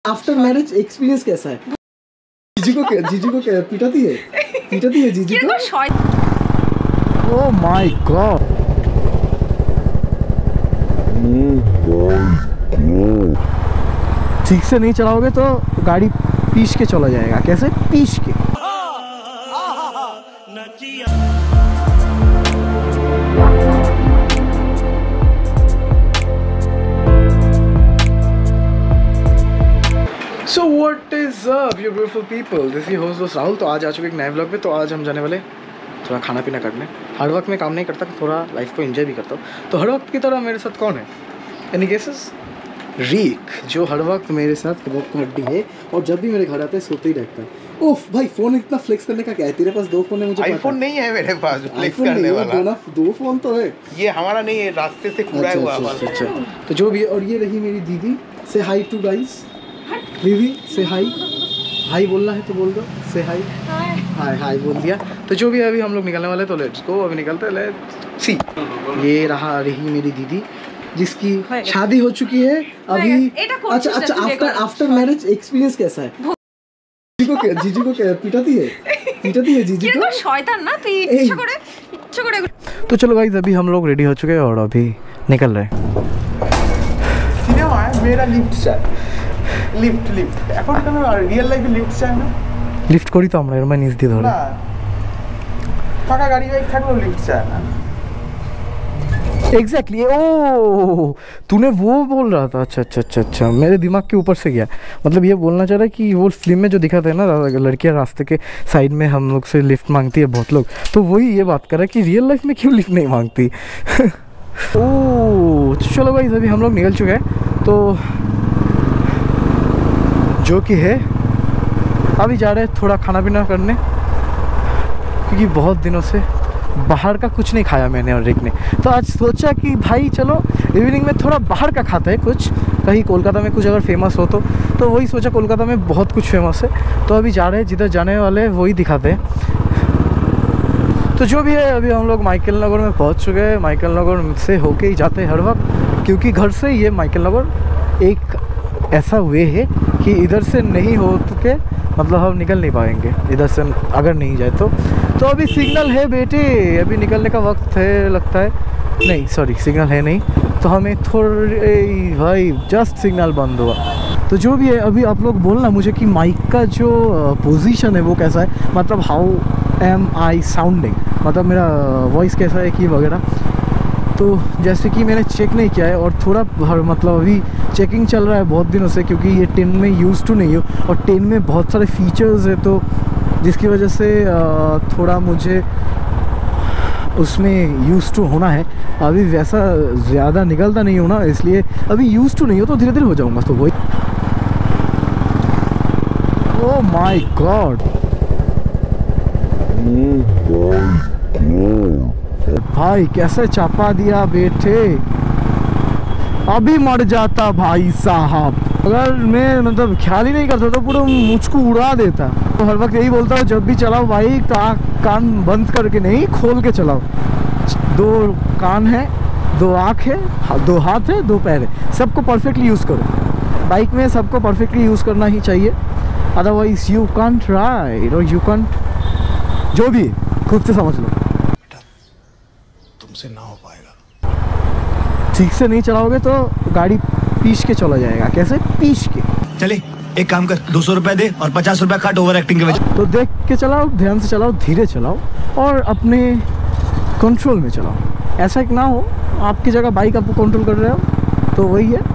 After marriage experience कैसा है? जीजी को क्या पिटाती है जीजी को? ओह माय गॉड, ठीक से नहीं चलाओगे तो गाड़ी पीस के चला जाएगा। कैसे पीस के? So what is up you beautiful people, this is your host Rahul. तो आज आ चुके एक नए व्लॉग पे। तो आज हम जाने वाले थोड़ा खाना पीना करने। हर वक्त मैं काम नहीं करता, थोड़ा लाइफ को एंजॉय भी करता हूँ। तो हर वक्त की तरह मेरे साथ कौन है? Any guesses? रीक, जो हर वक्त मेरे साथ कबाब का हड्डी है और जब भी मेरे घर आता है सोते ही रहता है। ओफ भाई, फोन इतना फ्लेक्स करने का क्या है? तेरे पास दो फोन है, मुझे आईफोन नहीं है मेरे पास फ्लेक्स करने वाला। दो फोन तो है, ये हमारा नहीं है, रास्ते से खुला हुआ है। अच्छा, तो जो भी। और ये रही मेरी दीदी। से हाई टू गाइस। दीदी से हाई बोलना है तो बोल दो। से हाई बोल दिया। तो जो भी अभी हम लोग निकलने वाले, तो लेट्स गो, अभी निकलते हैं। Let's see. ये रही मेरी दीदी जिसकी शादी हो चुकी है अभी। अच्छा, आफ्टर मैरिज एक्सपीरियंस कैसा है? जीजी को क्या पिटाती है जीजी को? शयतान ना, तू इच्छा करे। तो चलो गाइस, अभी हम लोग रेडी हो चुके हैं और अभी निकल रहे हैं। सिनेमा है मेरा, लिफ्ट चाहिए। लिफ्ट এখন কেন রিয়েল লাইফে লিফট চাই না? লিফট করি তো আমরা, এর মানে নিচ দিয়ে ধরে। না, ফাঁকা গাড়ি বাইক থাকলেও লিফট চাই না। एग्जैक्टली। ओ, तूने वो बोल रहा था। अच्छा, मेरे दिमाग के ऊपर से गया। मतलब ये बोलना चाह रहा है कि वो फिल्म में जो दिखाते हैं ना, लड़कियां रास्ते के साइड में हम लोग से लिफ्ट मांगती है बहुत लोग, तो वही ये बात कर रहा है कि रियल लाइफ में क्यों लिफ्ट नहीं मांगती। ओ चलो भाई, अभी हम लोग निकल चुके हैं। तो जो कि है अभी जा रहे हैं थोड़ा खाना पीना करने, क्योंकि बहुत दिनों से बाहर का कुछ नहीं खाया मैंने और रिक ने। तो आज सोचा कि भाई चलो इवनिंग में थोड़ा बाहर का खाते हैं कुछ, कहीं कोलकाता में कुछ अगर फेमस हो तो वही सोचा। कोलकाता में बहुत कुछ फेमस है, तो अभी जा रहे हैं, जिधर जाने वाले हैं वही दिखाते हैं। तो जो भी है, अभी हम लोग माइकल नगर में पहुंच चुके हैं। माइकल नगर से होके ही जाते हैं हर वक्त, क्योंकि घर से ये माइकल नगर एक ऐसा वे है कि इधर से नहीं हो के मतलब हम निकल नहीं पाएंगे इधर से अगर नहीं जाए तो अभी सिग्नल है बेटे, अभी निकलने का वक्त है लगता है। नहीं सॉरी, सिग्नल है नहीं, तो हमें थोड़े भाई जस्ट सिग्नल बंद हुआ। तो जो भी है, अभी आप लोग बोलना मुझे कि माइक का जो पोजीशन है वो कैसा है, मतलब हाउ एम आई साउंडिंग, मतलब मेरा वॉइस कैसा है कि वगैरह। तो जैसे कि मैंने चेक नहीं किया है और थोड़ा मतलब अभी चेकिंग चल रहा है बहुत दिनों से, क्योंकि ये 10 में यूज़ टू नहीं हो और 10 में बहुत सारे फीचर्स है, तो जिसकी वजह से थोड़ा मुझे उसमें यूज़ टू होना है। अभी वैसा ज़्यादा निकलता नहीं हो ना, इसलिए अभी यूज़ टू नहीं हो, तो धीरे धीरे हो जाऊँगा। तो वही। ओह माय गॉड भाई, कैसे चापा दिया बेटे, अभी मर जाता भाई साहब। अगर मैं मतलब ख्याल ही नहीं करता तो पूरा मुझको उड़ा देता। तो हर वक्त यही बोलता हूँ, जब भी चलाओ बाइक तो कान बंद करके नहीं, खोल के चलाओ। 2 कान है, 2 आँख है, 2 हाथ है, 2 पैर है, सबको परफेक्टली यूज़ करो। बाइक में सबको परफेक्टली यूज़ करना ही चाहिए, अदरवाइज यू कांट राइड और यू कांट, जो भी खुद से समझ लो। तुमसे ना हो पाएगा। ठीक से नहीं चलाओगे तो गाड़ी पीस के चला जाएगा। कैसे पीस के? चले एक काम कर, 200 रुपए दे और 50 रुपए काट ओवर एक्टिंग के वजह। तो देख के चलाओ, ध्यान से चलाओ, धीरे चलाओ और अपने कंट्रोल में चलाओ। ऐसा कि ना हो आपकी जगह बाइक आपको कंट्रोल कर रहे हो, तो वही है।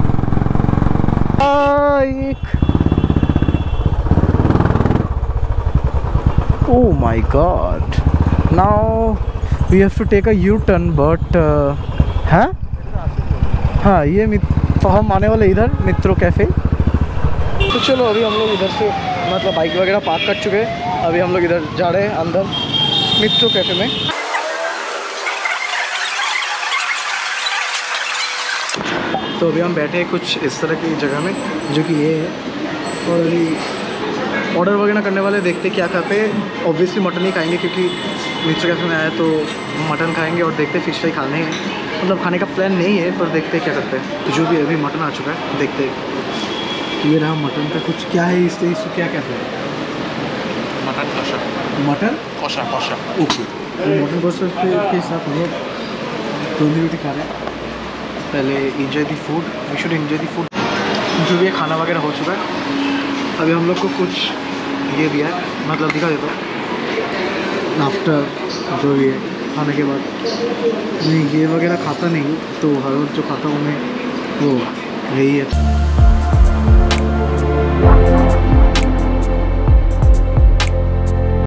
Oh my God! Now we have to take a U-turn, but हाँ ये तो हम आने वाले इधर मित्रों कैफ़े। तो चलो अभी हम लोग इधर से मतलब बाइक वगैरह पार्क कर चुके हैं, अभी हम लोग इधर जा रहे हैं अंदर मित्रों कैफ़े में। तो अभी हम बैठे हैं कुछ इस तरह की जगह में, जो कि ये है, और अभी ऑर्डर वगैरह करने वाले, देखते क्या खाते हैं। ऑब्वियसली मटन ही खाएंगे, क्योंकि मित्र कैफे में आया तो मटन खाएंगे, और देखते फिश फ्राई खाने हैं, मतलब खाने का प्लान नहीं है, पर देखते क्या करते हैं। तो जो भी अभी मटन आ चुका है, देखते ये रहा मटन का कुछ क्या है इसको क्या कहते हैं? Mutton kosha mutton kosha kosha okay. तो मटन कषा के साथ हम लोग तंदूरी रोटी खा रहे हैं। पहले enjoy the food, we should enjoy the food. जो भी खाना वगैरह हो चुका है, अभी हम लोग को कुछ ये दिया है, मतलब दिखा देता हूँ आफ्टर जो भी है खाने के बाद। मैं ये वगैरह खाता नहीं हूँ, तो हर रोज़ जो खाता हूँ मैं वो यही है।